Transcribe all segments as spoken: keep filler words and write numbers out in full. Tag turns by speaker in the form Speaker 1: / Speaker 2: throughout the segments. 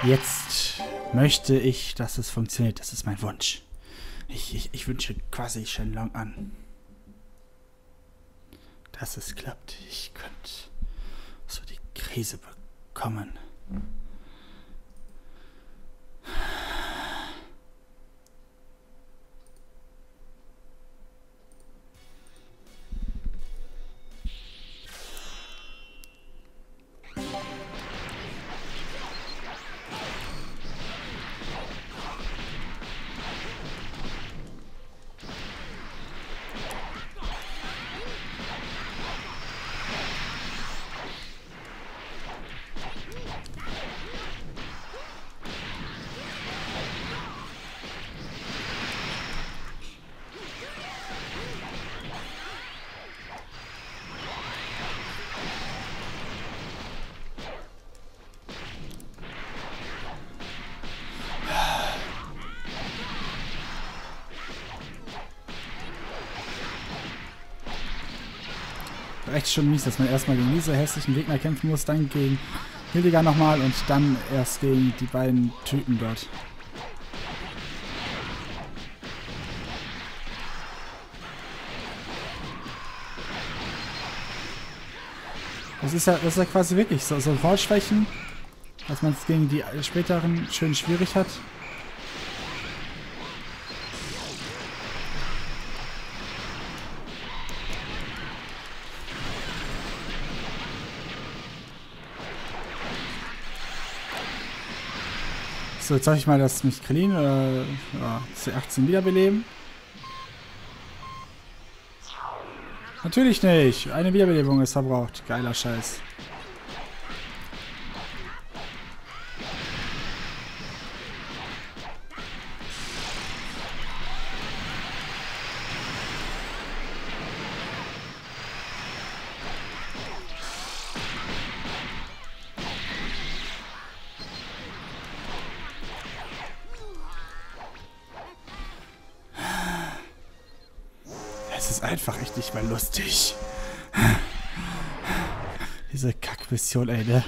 Speaker 1: Jetzt möchte ich, dass es funktioniert. Das ist mein Wunsch. Ich, ich, ich wünsche quasi Shenlong an, dass es klappt. Ich könnte so die Krise bekommen. Echt schon mies, dass man erstmal gegen diese hässlichen Gegner kämpfen muss, dann gegen Hildegard nochmal und dann erst gegen die beiden Typen dort. Das ist ja, das ist ja quasi wirklich so, so Vorschwächen, dass man es gegen die späteren schön schwierig hat. So, jetzt sag ich mal, dass mich Krillin äh, ja, C achtzehn wiederbeleben. Natürlich nicht. Eine Wiederbelebung ist verbraucht. Geiler Scheiß. Es ist einfach echt nicht mehr lustig. Diese Kackmission, ey, ne?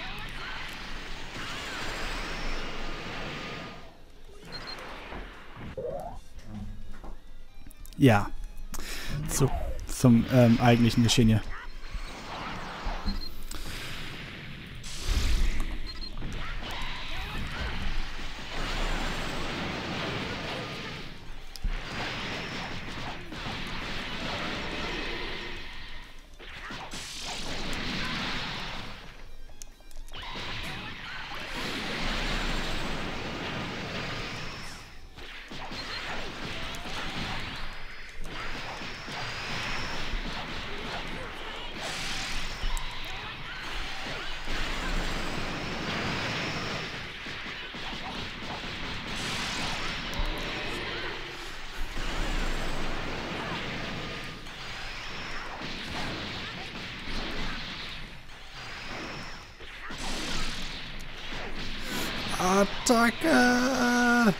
Speaker 1: Ja. Zu, zum ähm, eigentlichen Geschehen hier. Attacke!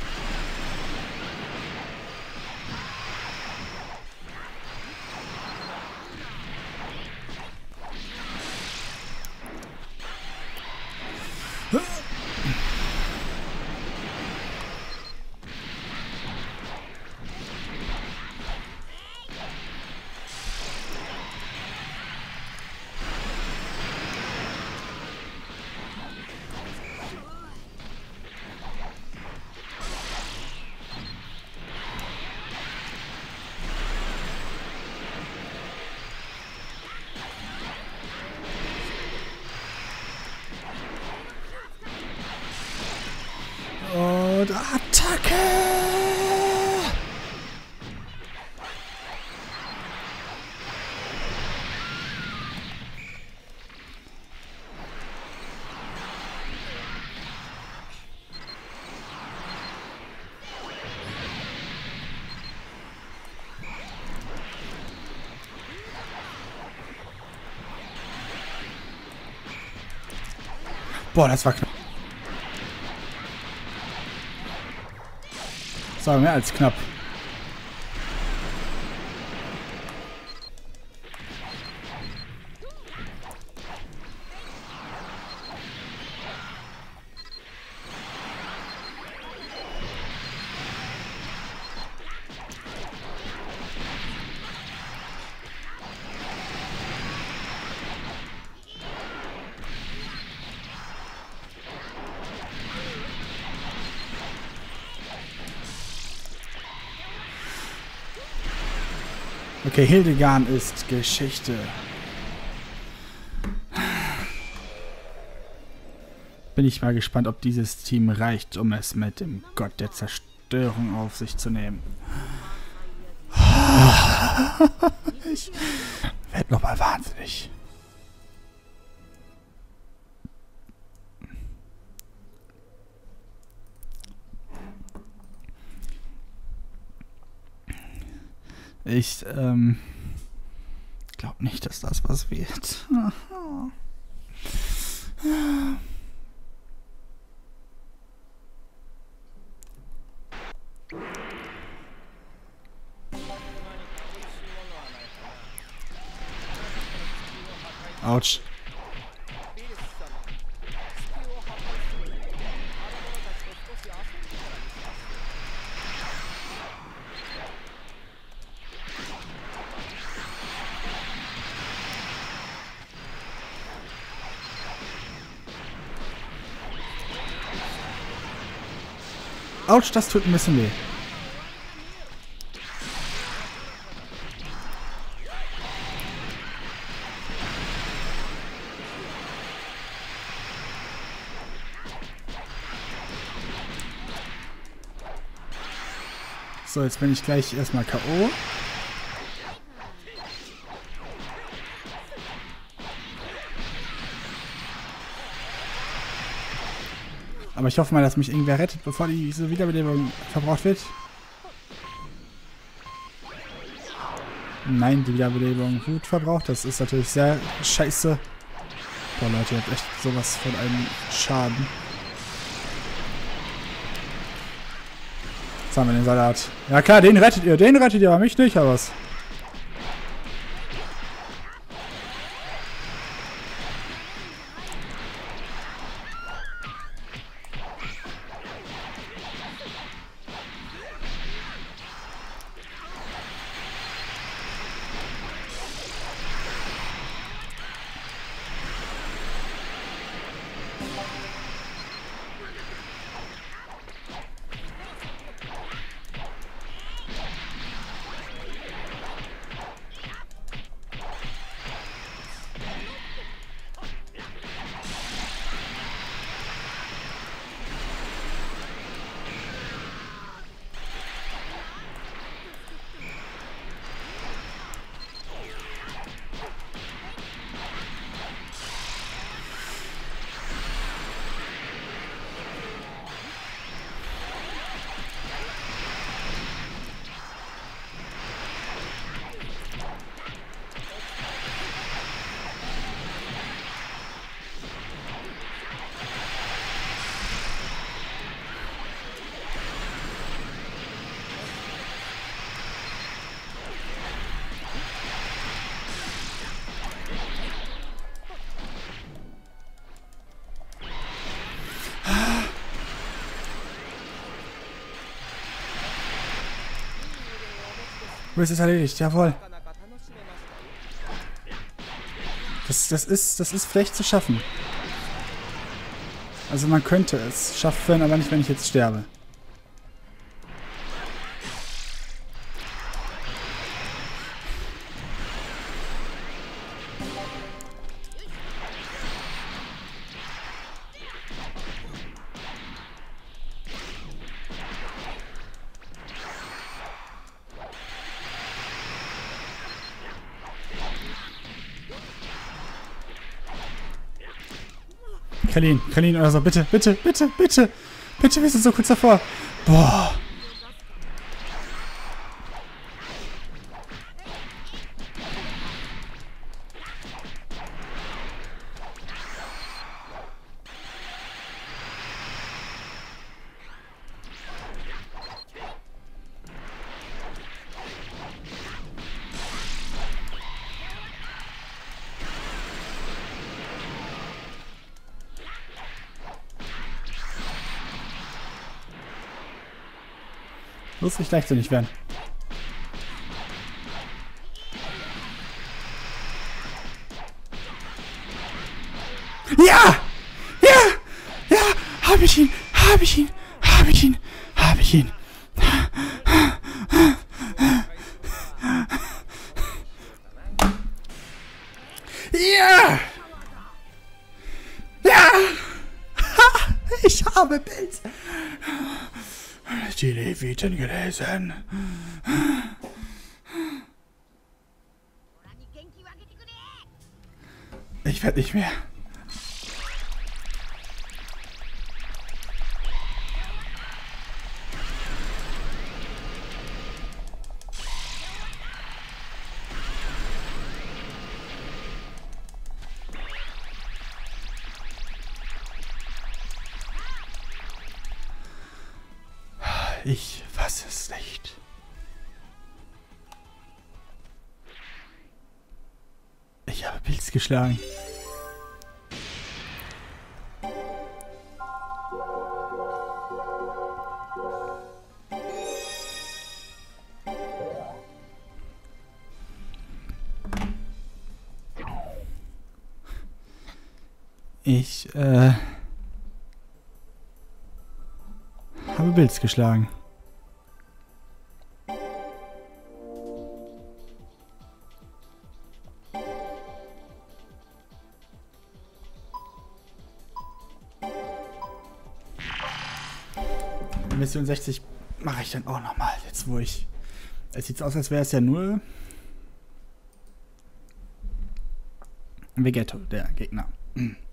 Speaker 1: Und Attacke! Boah, das war knapp. Das war mehr als knapp. Okay, Hildegarn ist Geschichte. Bin ich mal gespannt, ob dieses Team reicht, um es mit dem Gott der Zerstörung auf sich zu nehmen. Ich werde nochmal wahnsinnig. Ich, ähm, glaube nicht, dass das was wird. Autsch. Autsch, das tut ein bisschen weh. So, jetzt bin ich gleich erstmal K O. Aber ich hoffe mal, dass mich irgendwer rettet, bevor diese Wiederbelebung verbraucht wird. Nein, die Wiederbelebung wird verbraucht. Das ist natürlich sehr scheiße. Boah, Leute, ihr habt echt sowas von einem Schaden. Jetzt haben wir den Salat. Ja klar, den rettet ihr. Den rettet ihr, aber mich nicht, aber was. Du bist es erledigt, jawohl. Das, das, ist, das ist vielleicht zu schaffen. Also man könnte es schaffen, aber nicht, wenn ich jetzt sterbe. Kalin, Kalin oder so, bitte, bitte, bitte, bitte, bitte, wir sind so kurz davor. Boah. Muss nicht leichtsinnig werden. Ja! Ja! Ja! Hab ich ihn! Hab ich ihn! Hab ich ihn! Hab ich ihn! Ich habe Pilz. Die Leviten gelesen. Ich werde nicht mehr. Ich fasse es nicht. Ich habe Pilz geschlagen. Ich, äh... habe Pilz geschlagen. Mission sechzig mache ich dann auch nochmal, jetzt wo ich... Es sieht aus, als wäre es ja nur... Vegetto, der Gegner. Hm.